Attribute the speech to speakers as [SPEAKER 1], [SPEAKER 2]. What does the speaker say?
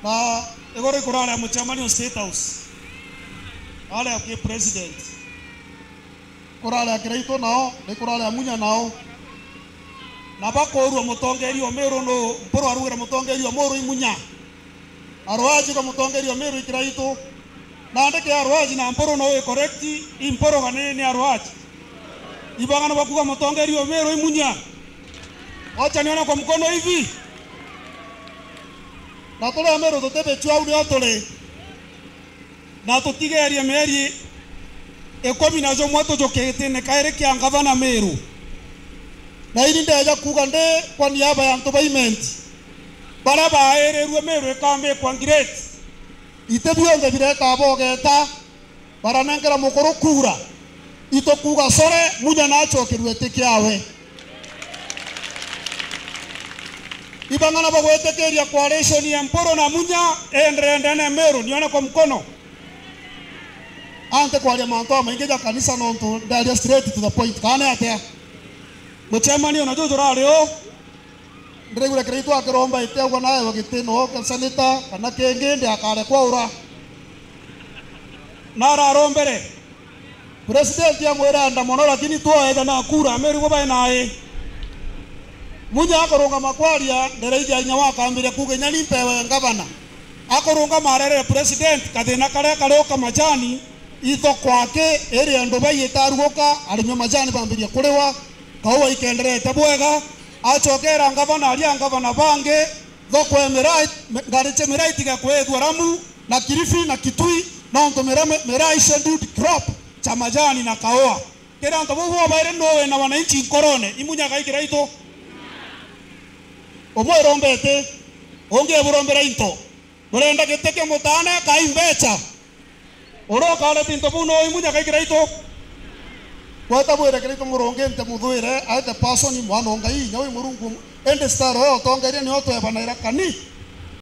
[SPEAKER 1] na igore kurale muchamani State House ale ke president kurale akiraito nao ni kurale amunya nao na bakorwa mutongeri wa Meru no mporo arugira mutongeri wa Meru imunya arwaji ko mutongeri wa Meru ikiraito na ndeke arwaji na mporo no correct imporo kanene ni arwaji ibangana bakuga mutongeri wa Meru imunya acha niona kwa mkono hivi na tole Meru tutebe chwau ni atole na tutigeria meri ekomi nazo mwato jokete ne kaire kia ngavana Meru na ili ndeja kuga nde kwa niaba ya Entertainment bara baererwe Meru ekambe kwa ngireti itebionde bireka abogeta bara nengera mukoro kura ito kuga sore munya nacho kirwete kiawe ibangana bagwetekeria coalition ya mporo na munya endrendene Meru nione kwa mkono ante kwa manto maingeja kanisa nonto ndaria straight to the point kana atia muchamani unajojo rareo ndiregura kirito akiromba itegwa naye wagitino kansanita kana kenge ndi akare kwa ura nara rombere president ya mwera anda mono lakini tuoetha na kura Meru gobae nae munya akoronga makwaria ndereija inya wakambire kuge nyani mpewe ngavana akoronga marere president kathina kare karoka majani itho kwake eri ndo bayetarugoka arimyo majani bambiria kurewa kawa ikenderete bwega achokera ngavana aria ngavana bange thoko emerai ngariche merai tiga kwethwa Ramu na Kilifi na Kitui na ndo merai scheduled crop cha majani na kaoa kera ndo bo baire nowe na wananchi korone imunya kaikira ito omwe rombete onge burombera into burenda geteke mutane kaimbecha oroka ale tinto buno imunya kaikira ito kwata bwere kirito muronge nte muthuire aite person mwana ngai nyawe murungu ende star o tongeria ni otwe banaira kani